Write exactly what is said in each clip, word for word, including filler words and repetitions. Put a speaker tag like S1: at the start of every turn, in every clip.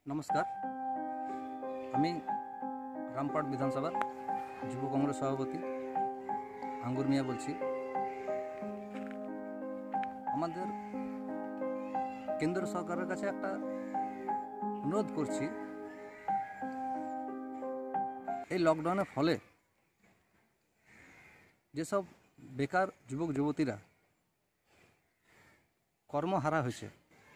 S1: নমস্কার, আমি রামপাট বিধানসভার যুব কংগ্রেস সভাপতি আঙ্গুর মিয়া বলছি। আমাদের কেন্দ্র সরকারের কাছে একটা অনুরোধ করছি, এই লকডাউনের ফলে যেসব বেকার যুবক যুবতীরা কর্মহারা হয়েছে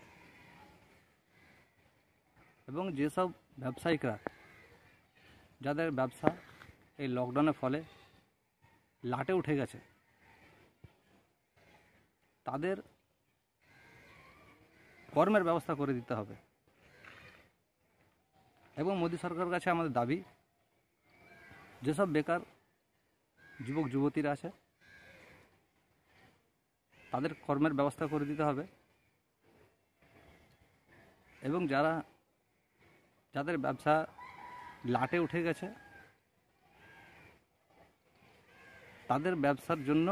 S1: এবং যেসব ব্যবসায়িকরা যাদের ব্যবসা এই লকডাউনের ফলে লাটে উঠে গেছে, তাদের কর্মের ব্যবস্থা করে দিতে হবে। এবং মোদী সরকারের কাছে আমাদের দাবি, যেসব বেকার যুবক যুবতীরা আছে তাদের কর্মের ব্যবস্থা করে দিতে হবে এবং যারা যাদের ব্যবসা লাটে উঠে গেছে তাদের ব্যবসার জন্য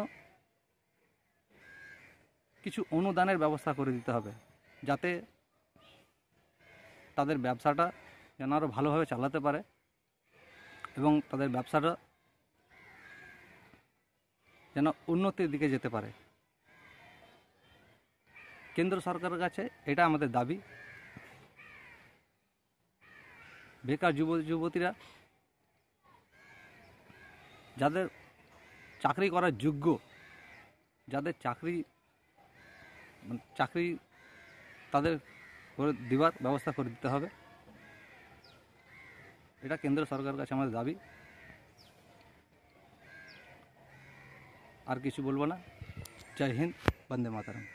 S1: কিছু অনুদানের ব্যবস্থা করে দিতে হবে, যাতে তাদের ব্যবসাটা যেন আরও ভালোভাবে চালাতে পারে এবং তাদের ব্যবসাটা যেন উন্নতির দিকে যেতে পারে। কেন্দ্র সরকারের কাছে এটা আমাদের দাবি। বেকার যুব যুবতীরা যাদের চাকরি করার যোগ্য, যাদের চাকরি চাকরি তাদের করে দেওয়ার ব্যবস্থা করে দিতে হবে, এটা কেন্দ্র সরকারের কাছে আমাদের দাবি। আর কিছু বলবো না। জয় হিন্দ, বন্দে মাতরম।